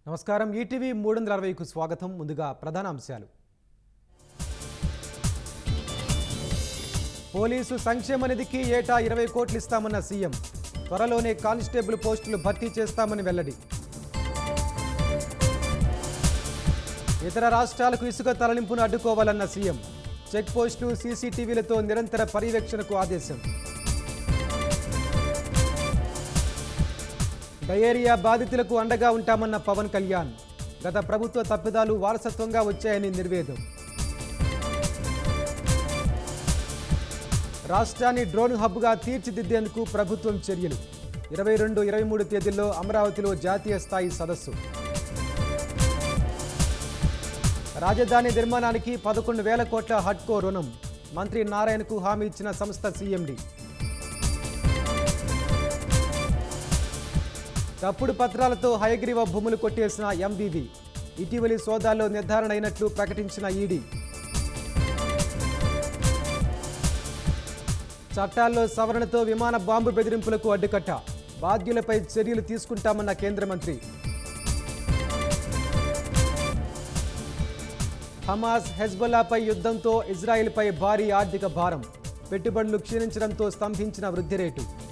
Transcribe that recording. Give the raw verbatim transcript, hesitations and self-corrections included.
నమస్కారం ఈటీవీ మూడు వందల అరవైకు స్వాగతం. ముందుగా ప్రధాన అంశాలు. పోలీసు సంక్షేమ నిధికి ఏటా ఇరవై కోట్లు ఇస్తామన్న సీఎం. త్వరలోనే కానిస్టేబుల్ పోస్టులు భర్తీ చేస్తామని వెల్లడి. ఇతర రాష్ట్రాలకు ఇసుక తరలింపును అడ్డుకోవాలన్న సీఎం. చెక్ పోస్టులు సీసీటీవీలతో నిరంతర పర్యవేక్షణకు ఆదేశం. డయేరియా బాధితులకు అండగా ఉంటామన్న పవన్ కళ్యాణ్. గత ప్రభుత్వ తప్పిదాలు వారసత్వంగా వచ్చాయని నిర్వేదం. రాష్ట్రాన్ని డ్రోన్ హబ్గా తీర్చిదిద్దేందుకు ప్రభుత్వం చర్యలు. ఇరవై రెండు ఇరవై మూడు తేదీల్లో అమరావతిలో జాతీయ స్థాయి సదస్సు. రాజధాని నిర్మాణానికి పదకొండు వేల కోట్ల హడ్కో రుణం. మంత్రి నారాయణకు హామీ ఇచ్చిన సంస్థ సీఎండీ. తప్పుడు పత్రాలతో హయగ్రీవ భూములు కొట్టేసిన ఎంబీవీ. ఇటీవలి సోదాల్లో నిర్ధారణ అయినట్లు ప్రకటించిన ఈడీ. చట్టాల్లో సవరణతో విమాన బాంబు బెదిరింపులకు అడ్డుకట్ట. బాధ్యులపై చర్యలు తీసుకుంటామన్న కేంద్ర మంత్రి. హమాస్ హెజ్బొల్లాపై యుద్ధంతో ఇజ్రాయెల్పై భారీ ఆర్థిక భారం. పెట్టుబడులు క్షీణించడంతో స్తంభించిన వృద్ధి రేటు.